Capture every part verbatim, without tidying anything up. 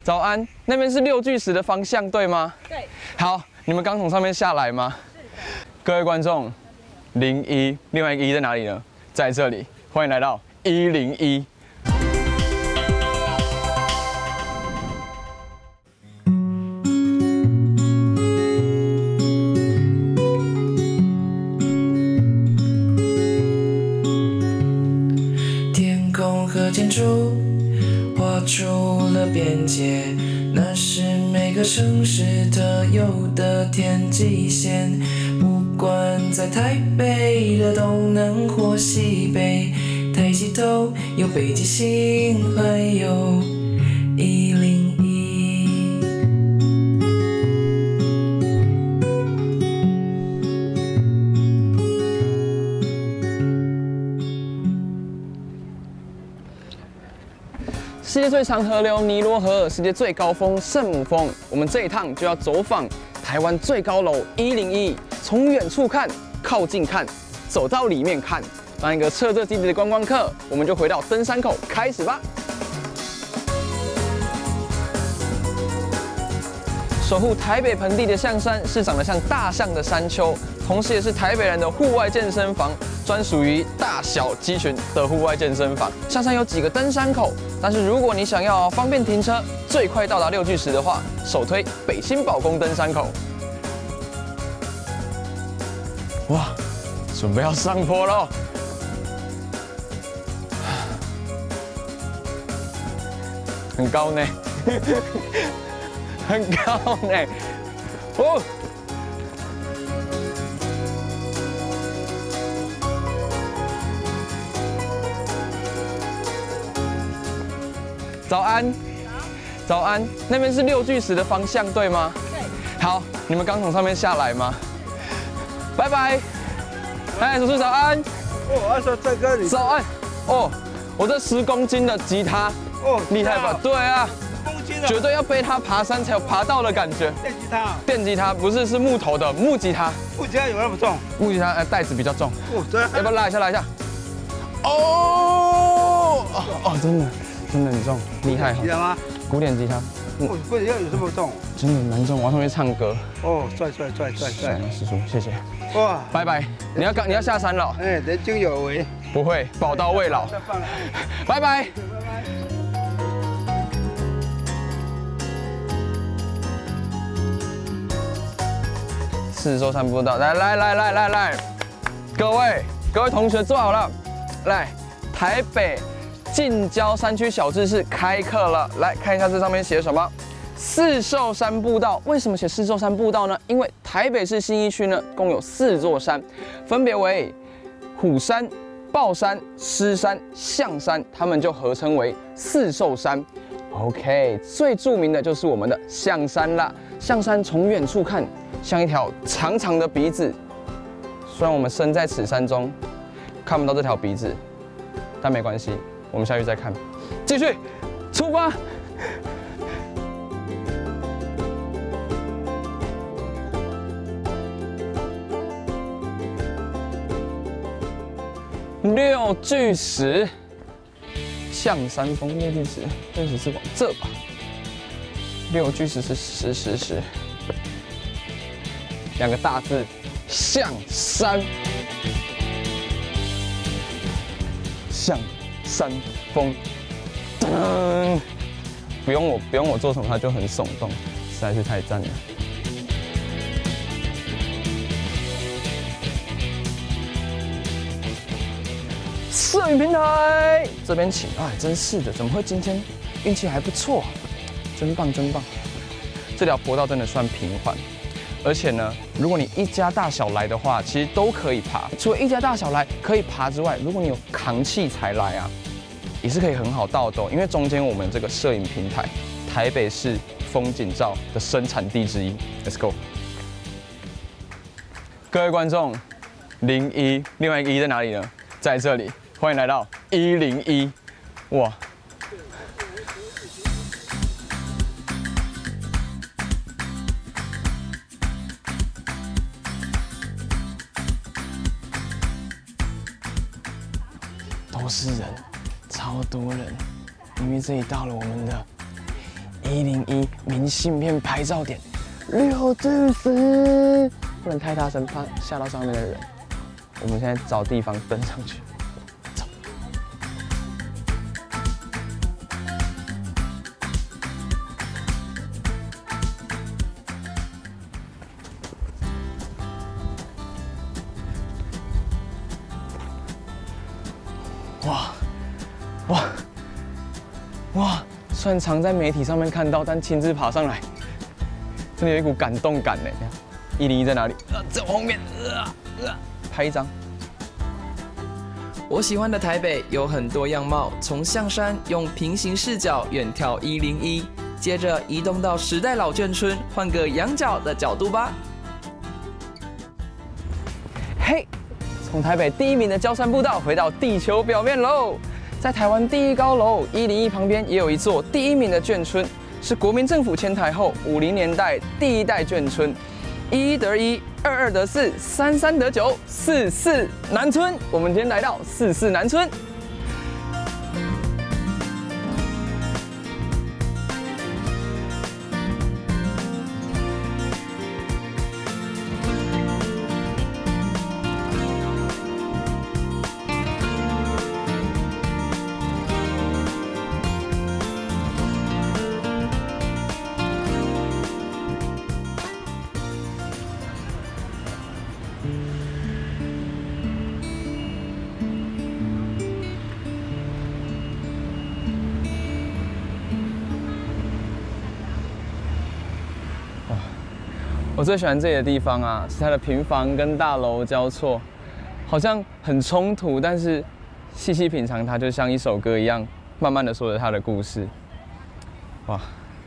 早安，那边是六巨石的方向，对吗？ 对。 好，你们刚从上面下来吗？是的。各位观众，零一，另外一个一在哪里呢？在这里，欢迎来到一零一。 建筑画出了边界，那是每个城市特有的天际线。不管在台北的东南或西北，抬起头有北极星，还有一零一。 世界最长河流尼罗河，世界最高峰圣母峰。我们这一趟就要走访台湾最高楼一零一，从远处看，靠近看，走到里面看。当一个彻彻底底的观光客，我们就回到登山口开始吧。守护台北盆地的象山是长得像大象的山丘，同时也是台北人的户外健身房，专属于大小肌群的户外健身房。象山有几个登山口，但是如果你想要方便停车、最快到达六巨石的话，首推北新宝宫登山口。哇，准备要上坡喽！很高呢。很高呢，哦！早安，早安，那边是六巨石的方向，对吗？对。好，你们刚从上面下来吗？拜拜。哎，叔叔早安。 哦，阿叔在这里。 早安。哦，我这十公斤的吉他，哦，厉害吧？对啊。 绝对要背它爬山才有爬到的感觉。 电吉他， 电吉他不是是木头的木吉他。 木吉他有那么重？ 木吉他呃带子比较重。 哦，对。 要不要拉一下？拉一下。哦哦哦，真的真的很重，厉害。 吉他吗？ 古典吉他。 哦，古典吉他有这么重？ 真的蛮重，我要上去唱歌。 哦，帅帅帅帅帅。 师叔，谢谢。 哇， 拜拜。你要刚你要下山了。 哎，人均有为。 不会，宝刀未老。拜拜。 四周散步道，来来来来来来，各位各位同学坐好了，来，台北近郊山区小知识开课了，来看一下这上面写什么？四兽山步道，为什么写四兽山步道呢？因为台北市信义区呢共有四座山，分别为虎山、豹山、狮山、象山，它们就合称为四兽山。OK， 最著名的就是我们的象山啦。象山从远处看，像一条长长的鼻子。虽然我们身在此山中，看不到这条鼻子，但没关系，我们下去再看。继续，出发。六巨石。 象山峰六巨石，六巨石是往这吧？六巨石是石石石，两个大字，象山，象山峰，噔，不用我不用我做什么，它就很耸动，实在是太赞了。 摄影平台这边请，哎，真是的，怎么会今天运气还不错，真棒真棒！这条坡道真的算平缓，而且呢，如果你一家大小来的话，其实都可以爬。除了一家大小来可以爬之外，如果你有扛器材来啊，也是可以很好到的，因为中间我们这个摄影平台，台北市风景照的生产地之一。Let's go！ 各位观众，零一，另外一个一在哪里呢？在这里。 欢迎来到一零一，哇！都是人，超多人，因为这里到了我们的一零一明信片拍照点六至十，不能太大声，怕吓到上面的人。我们现在找地方登上去。 哇，哇，哇！虽然常在媒体上面看到，但亲自爬上来，真的有一股感动感呢。一零一在哪里？啊，在我后面。啊啊，拍一张。 我喜欢的台北有很多样貌，从象山用平行视角远眺一零一，接着移动到时代老眷村，换个仰角的角度吧。 嘿。 从台北第一名的焦山步道回到地球表面喽，在台湾第一高楼一零一旁边也有一座第一名的眷村，是国民政府迁台后五零年代第一代眷村，一一得一，二二得四，三三得九，四四南村。我们今天来到四四南村。 我最喜欢这里的地方啊，是它的平房跟大楼交错，好像很冲突，但是细细品尝它，就像一首歌一样，慢慢的说着它的故事。哇！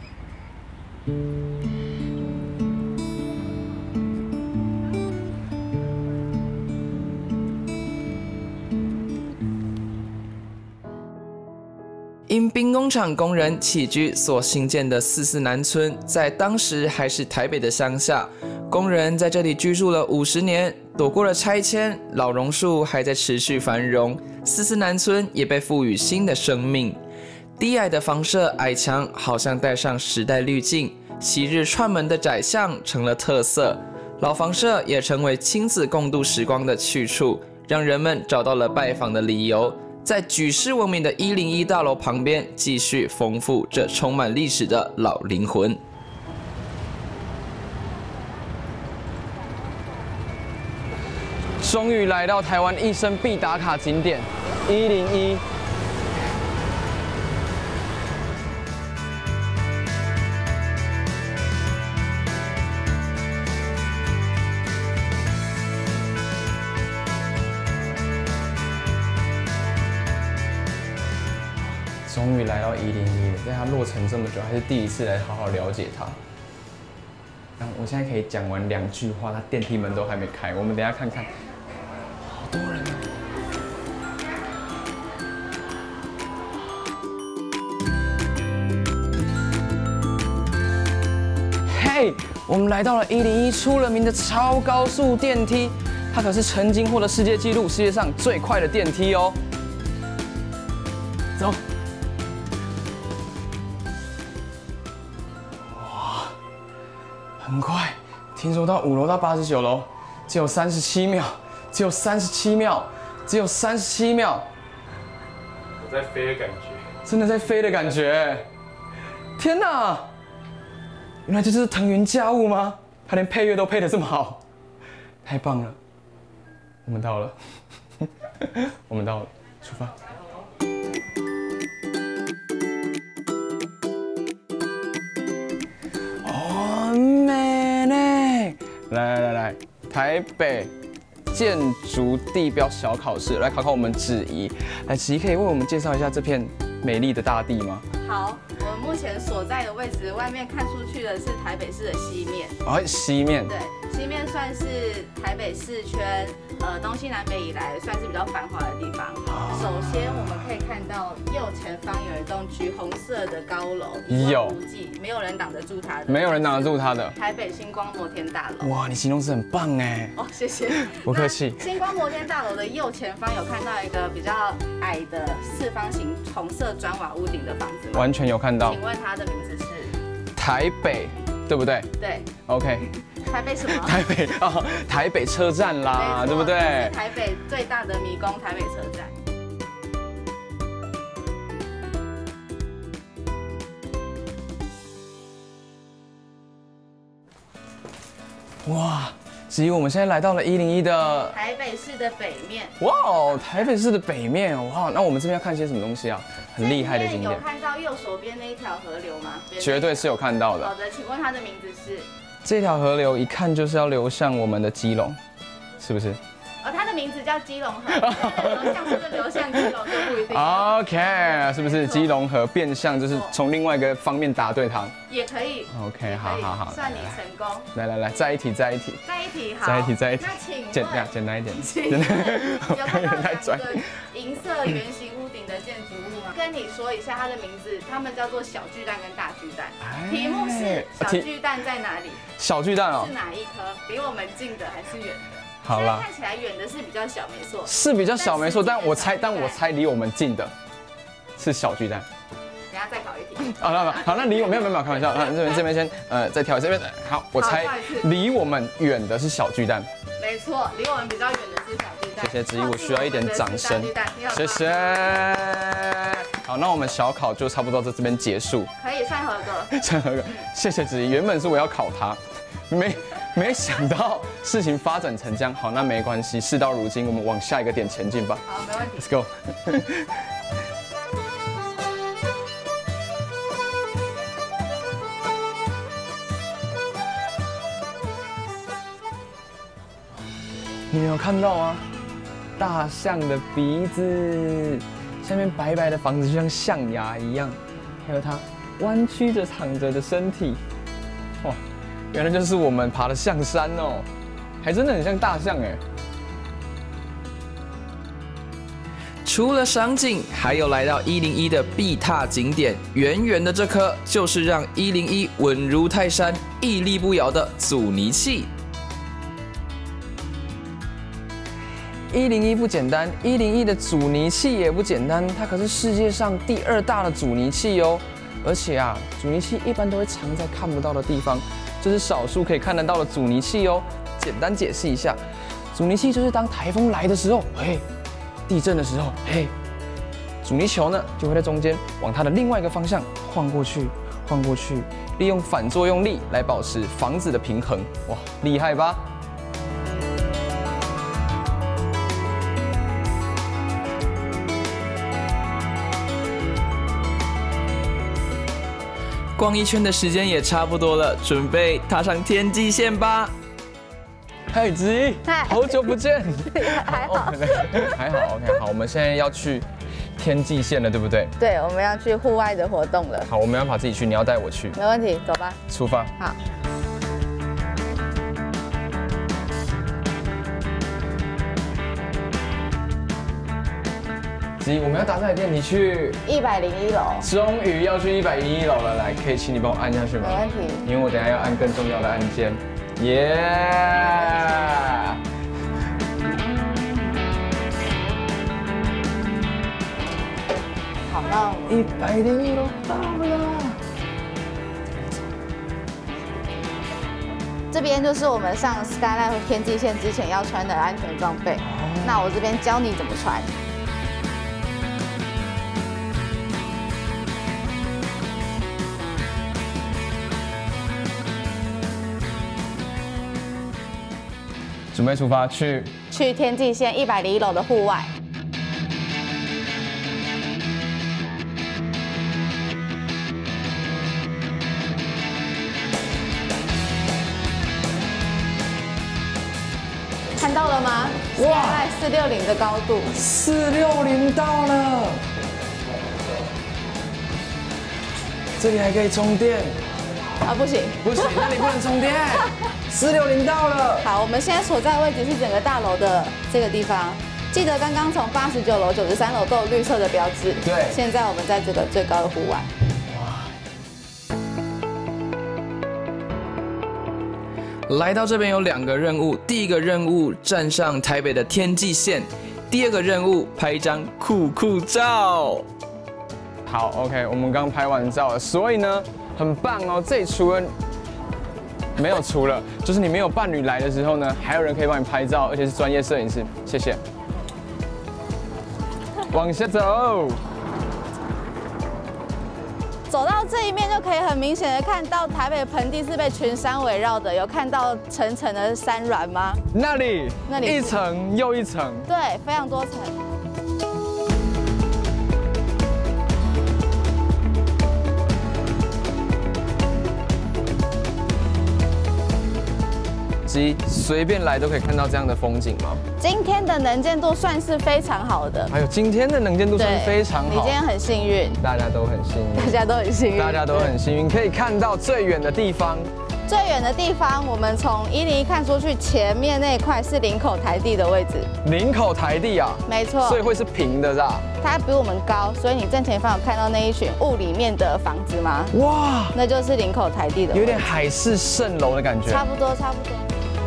因兵工厂工人起居所兴建的四四南村，在当时还是台北的乡下，工人在这里居住了五十年，躲过了拆迁，老榕树还在持续繁荣，四四南村也被赋予新的生命。低矮的房舍矮墙好像带上时代滤镜，昔日串门的窄巷成了特色，老房舍也成为亲子共度时光的去处，让人们找到了拜访的理由。 在举世闻名的一零一大楼旁边，继续丰富这充满历史的老灵魂。 终于来到台湾一生必打卡景点一零一。终于来到一零一了，被它落成这么久，还是第一次来好好了解它。那我现在可以讲完两句话，它电梯门都还没开，我们等一下看看，好多人啊！嘿，我们来到了一零一出了名的超高速电梯，它可是曾经获得世界纪录，世界上最快的电梯哦。走。 很快，听说到五楼到八十九楼，只有三十七秒，只有三十七秒，只有三十七秒。 我在飞的感觉， 真的在飞的感觉。天哪！原来这就是腾云驾雾吗？他连配乐都配得这么好，太棒了！我们到了，我们到了，出发。 来来来来，台北建筑地标小考试，来考考我们芷怡。来，芷怡可以为我们介绍一下这片美丽的大地吗？ 好，我们目前所在的位置，外面看出去的是台北市的西面。 哦，西面。 对，西面算是台北市圈，呃，东西南北以来算是比较繁华的地方。哦、首先，我们可以看到右前方有一栋橘红色的高楼， 有， 无际，没有人挡得住它的。 没有人挡得住它的。 台北星光摩天大楼。 哇，你形容词很棒哎。 哦，谢谢。 不客气。 星光摩天大楼的右前方有看到一个比较矮的四方形红色砖瓦屋顶的房子吗？ 完全有看到。 请问它的名字是？ 台北，对不对？ 对。 OK。 台北什么？ 台北啊、哦，台北车站啦，对不对？ 是台北最大的迷宫，台北车站。 哇！子怡，我们现在来到了一零一的台北市的北面。 哇哦，台北市的北面，哇！那我们这边要看些什么东西啊？很厉害的景点。 有看到右手边那一条河流吗？ 绝对是有看到的。 好的，请问它的名字是？ 这条河流一看就是要流向我们的基隆，是不是？ 哦，它的名字叫基隆河，流向是不是流向基隆就不一定。 OK， 是不是基隆河变相就是从另外一个方面答对它？ 也可以。 OK， 好好好， 算你成功。 来来来，再一题，再一题， 再一题，好， 再一题，再一题。 那请简单简单一点。 简单。有看到两个银色圆形屋顶的建筑物吗？跟你说一下它的名字，它们叫做小巨蛋跟大巨蛋。题目是小巨蛋在哪里？ 小巨蛋哦。 是哪一颗？离我们近的还是远的？ 好了， 看起来远的是比较小，没错。 是比较小，没错。但我猜，但我猜离我们近的是小巨蛋。 等下再考一题。 好了，好，那离我没有没有没有开玩笑，那这边这边先呃再挑这边。好，我猜离我们远的是小巨蛋。 没错，离我们比较远的是小巨蛋。 谢谢子怡，我需要一点掌声。谢谢。好，那我们小考就差不多在这边结束。 可以算合格。 算合格。谢谢子怡，原本是我要考他，没。没想到事情发展成这样，好，那没关系，事到如今，我们往下一个点前进吧。 好，没问题。 Let's go 。你们有看到吗？大象的鼻子，下面白白的房子就像象牙一样，还有它弯曲着躺着的身体，哇！ 原来就是我们爬的象山哦，还真的很像大象哎。 除了赏景，还有来到一零一的必踏景点，圆圆的这颗就是让一零一稳如泰山、屹立不摇的阻尼器。 一零一不简单，一零一的阻尼器也不简单，它可是世界上第二大的阻尼器哦。而且啊，阻尼器一般都会藏在看不到的地方。 这是少数可以看得到的阻尼器哦。简单解释一下，阻尼器就是当台风来的时候，嘿，地震的时候，嘿，阻尼球呢就会在中间往它的另外一个方向晃过去，晃过去，利用反作用力来保持房子的平衡。哇，厉害吧？ 逛一圈的时间也差不多了，准备踏上天际线吧。 嗨，子怡，好久不见。 还好， 还好 ，OK， 好，我们现在要去天际线了，对不对？ 对，我们要去户外的活动了。 好，我没办法自己去，你要带我去。 没问题，走吧。 出发。 好。 子怡，我们要打这台电梯去一百零一楼。 终于要去一百零一楼了，来，可以请你帮我按下去吗？ 没问题。因为我等下要按更重要的按键。耶、yeah ！ 好，那一百零一楼到了。 这边就是我们上 Skyline 和天际线之前要穿的安全装备。哦、那我这边教你怎么穿。 准备出发去去天际线一百零一楼的户外。看到了吗？哇，四六零的高度。 四六零到了，这里还可以充电。 啊，不行， 不行，那里不能充电。 四六零到了。 好，我们现在所在的位置是整个大楼的这个地方。记得刚刚从八十九楼、九十三楼都有绿色的标志。 对。 现在我们在这个最高的户外。 哇！来到这边有两个任务，第一个任务站上台北的天际线，第二个任务拍一张酷酷照。 好 ，OK， 我们刚拍完照了，所以呢， 很棒哦。这里除了没有除了，就是你没有伴侣来的时候呢，还有人可以帮你拍照，而且是专业摄影师。谢谢。往下走。 走到这一面就可以很明显的看到台北盆地是被群山围绕的，有看到层层的山峦吗？ 那里， 那里一层又一层， 对，非常多层。 机随便来都可以看到这样的风景吗？ 今天的能见度算是非常好的， 还有今天的能见度算是非常好。 你今天很幸运， 大家都很幸运， 大家都很幸运， 大家都很幸运，可以看到最远的地方。 最远的地方，我们从一零一看出去，前面那一块是林口台地的位置。 林口台地啊， 没错， 所以会是平的，是吧？ 它比我们高，所以你正前方有看到那一群雾里面的房子吗？ 哇， 那就是林口台地的， 有点海市蜃楼的感觉。 差不多，差不多。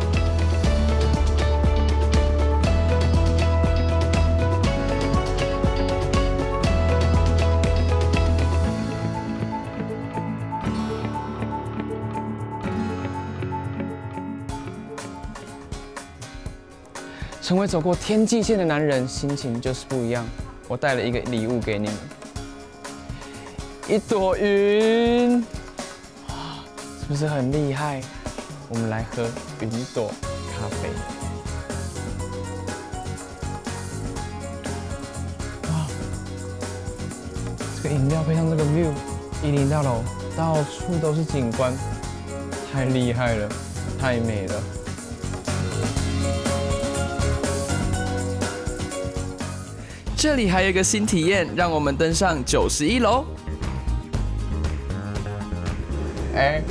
成为走过天际线的男人，心情就是不一样。我带了一个礼物给你们，一朵云，哇，是不是很厉害？我们来喝云朵咖啡。哇，这个饮料配上这个 view， 一零大楼到处都是景观，太厉害了，太美了。 这里还有一个新体验，让我们登上九十一楼。哎，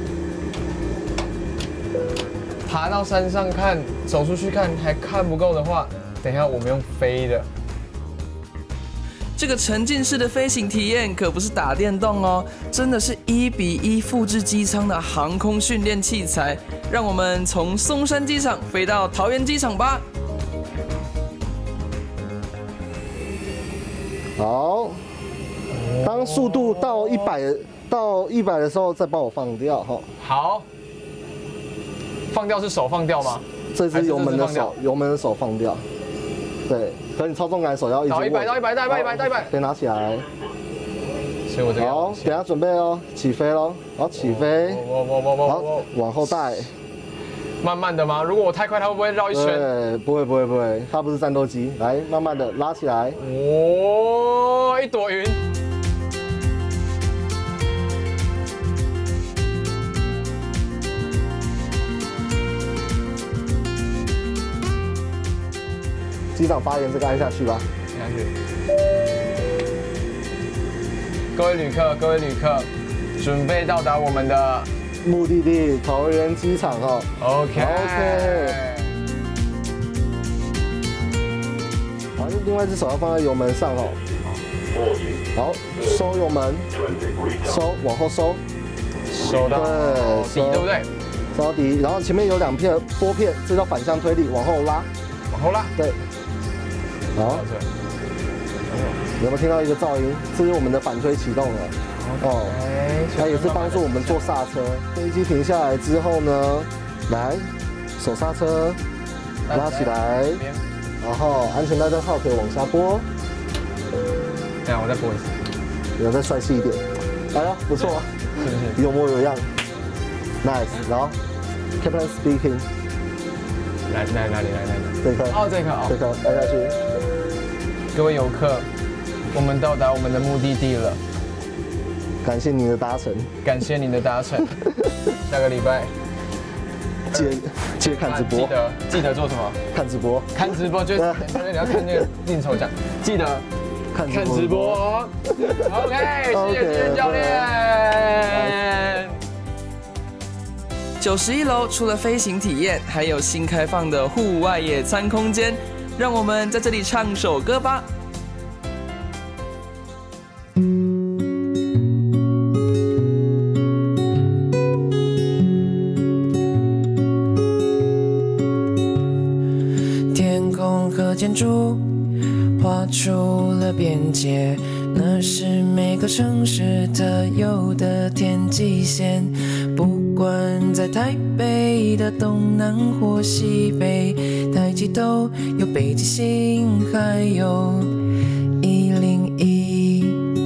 爬到山上看，走出去看还看不够的话，等一下我们用飞的。这个沉浸式的飞行体验可不是打电动哦，真的是一比一复制机舱的航空训练器材。让我们从松山机场飞到桃园机场吧。 好，当速度到一百到一百的时候，再帮我放掉哈。 好，放掉是手放掉吗？ 这只油门的手，油门的手放掉。对，可你操纵杆手要一直握。 到一百，到一百，到一百，一百，到一百。 可以拿起来。 所以我这个。 好，等下准备哦，起飞喽。好，起飞。 我我我我好，往后带。 慢慢的吗？如果我太快，它会不会绕一圈？ 对，不会不会不会，它不是战斗机。来，慢慢的拉起来。 哦，一朵云。 机长发言，这个按下去吧。 按下去。各位旅客，各位旅客，准备到达我们的。 目的地桃园机场哈 ，OK OK， 好，另外一只手要放在油门上哦，好，收油门，收，往后收， 收到底对不对？ 收到底，然后前面有两片拨片，这叫反向推力，往后拉， 往后拉，对， 好，有没有听到一个噪音？这是我们的反推启动了。 哦，它也是帮助我们做刹车。飞机停下来之后呢，来手刹车，拉起来，然后安全带灯号可以往下拨。 等下我再拨一次， 有再帅气一点。哎呀，不错， 是不是？ 有模有样 ，nice。然后 ，Captain speaking。 来来哪里来来来？ 这颗。 哦，这颗哦。 这颗按下去。 各位游客，我们到达我们的目的地了。 感谢你的搭乘， 感谢你的搭乘。下个礼拜接接看直播， 记得记得做什么？ 看直播， 看直播就是你要看那个应酬奖，记得看看直播。OK， 谢谢谢谢教练。九十一楼除了飞行体验，还有新开放的户外野餐空间，让我们在这里唱首歌吧。 建筑画出了边界，那那是每个城市特有的天际线。不管在台北的东南或西北，抬起头有北极星，还有一零一。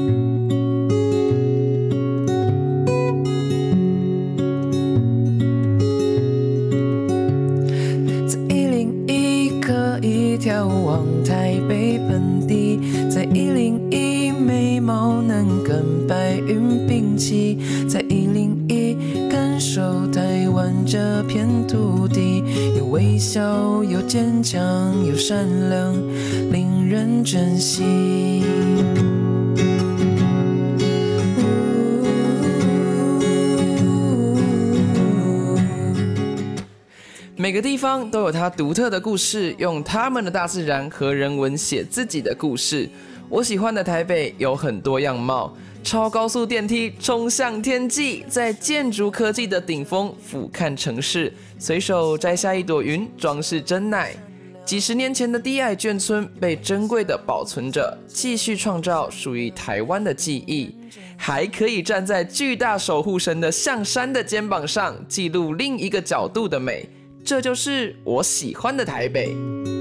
在一零一可以眺望台北盆地，在一零一眉毛能跟白云并齐，在一零一感受台湾这片土地，有微笑，有坚强，有善良，令人珍惜。每个地方都有它独特的故事，用他们的大自然和人文写自己的故事。我喜欢的台北有很多样貌，超高速电梯冲向天际，在建筑科技的顶峰俯瞰城市，随手摘下一朵云装饰珍奶。几十年前的低矮眷村被珍贵的保存着，继续创造属于台湾的记忆。还可以站在巨大守护神的象山的肩膀上，记录另一个角度的美。这就是我喜欢的台北。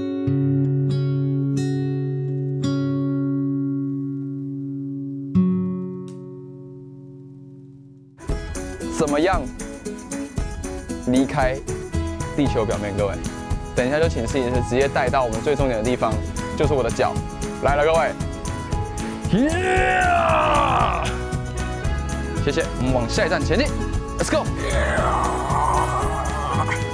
怎么样离开地球表面？各位，等一下就请摄影师直接带到我们最重点的地方，就是我的脚。来了，各位， yeah! 谢谢，我们往下一站前进 ，Let's go。